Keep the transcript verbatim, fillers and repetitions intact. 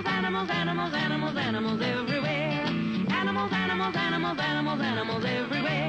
Animals, animals, animals, animals, animals everywhere. Animals, animals, animals, animals, animals everywhere.